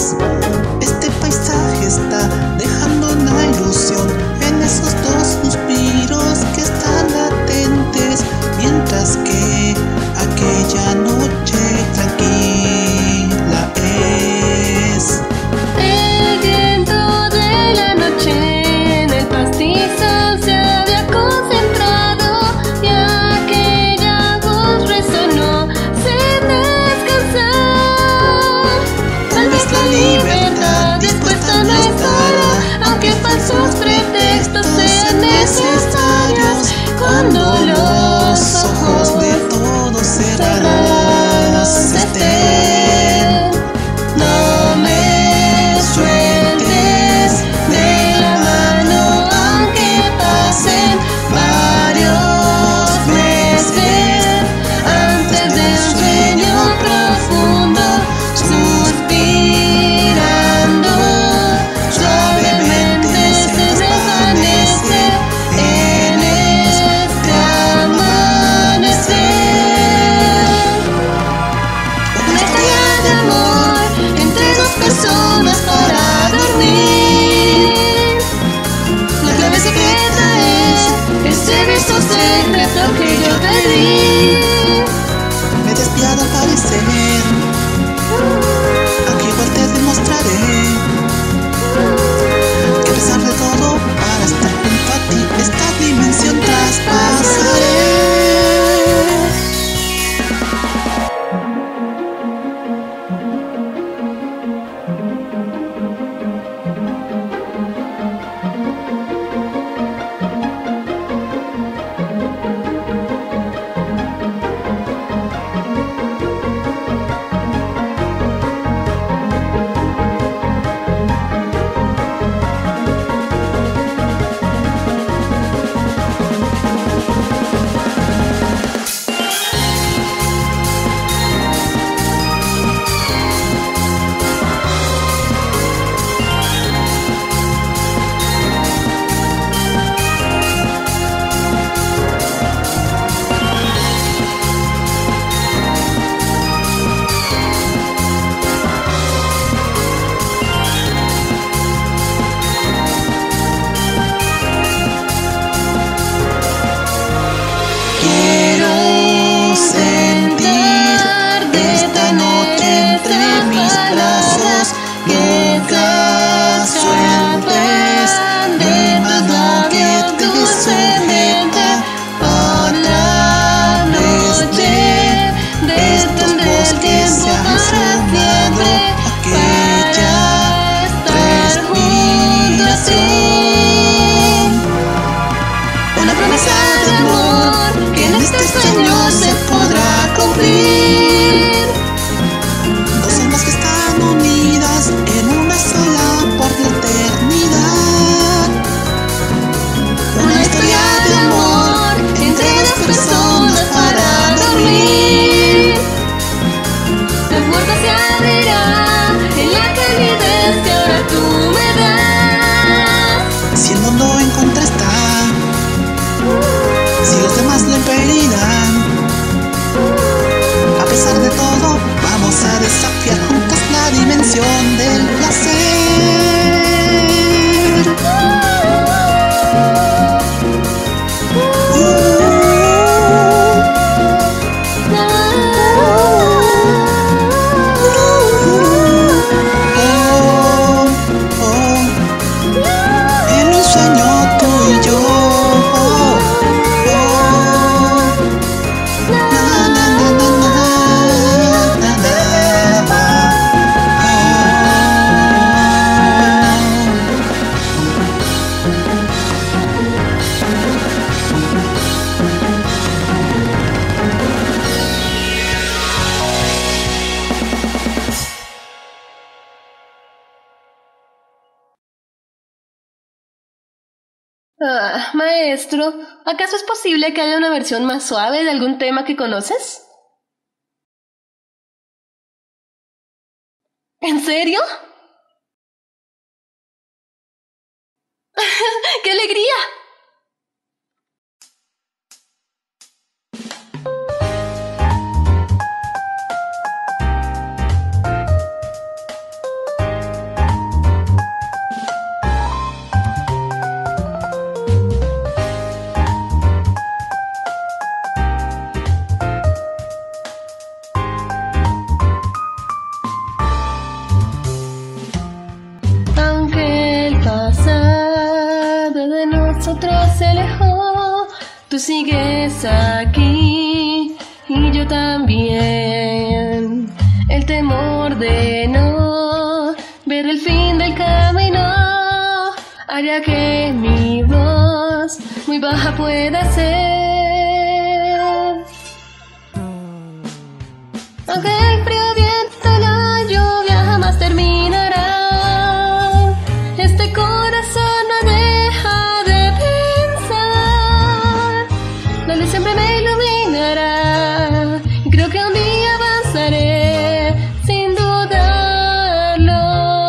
Este paisaje está dejando una ilusión en esos dos suspiros que están latentes, mientras que aquella noche tranquila es. El viento de la noche en el pastizal se había concentrado y aquella voz resonó sin descansar. Tal vez la libertad dispuesta no estará, aunque falsos pretextos sean necesarios, cuando los ojos de todos cerrados estén. No me sueltes de la mano aunque pasen varios meses antes de un sueño profundo, suspirando suavemente se desvanece en este amanecer. Una historia de amor entre dos personas para dormir. La clave secreta es ese beso secreto que yo te di. Me he despiado al parecer, aunque igual te demostraré que a pesar de todo, para estar junto a ti, esta dimensión traspasaré. Quiero sentir esta noche entre mis brazos, nunca sueltes de mano que te sujeta. Otra noche detendré el tiempo para siempre, aquella estar junto a ti. Una promesa de amor que en este sueño se podrá cumplir. Dos almas que están unidas en una sola por la eternidad. Una historia de amor entre dos personas para dormir. La puerta se abrirá en la calidez que ahora tú me das. Si el mundo en contra está, si los demás lo impedirán, a pesar de todo, vamos a desafiar juntos la dimensión del placer. En un sueño tú y yo. Maestro, ¿acaso es posible que haya una versión más suave de algún tema que conoces? ¿En serio? ¡Qué alegría! otro se alejó, tú sigues aquí y yo también. El temor de no ver el fin del camino haría que mi voz muy baja pueda ser. Aunque el frío viento y la lluvia jamás terminará, este corazón no deja de pensar. La luz siempre me iluminará y creo que un día avanzaré sin dudarlo.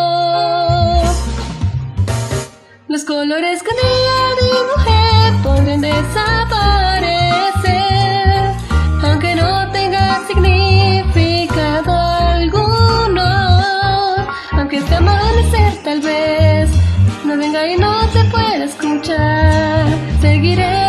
Los colores que un día dibujé podrían desaparecer, aunque no tenga significado alguno. Aunque este amanecer tal vez no venga y no te pueda escuchar, seguiré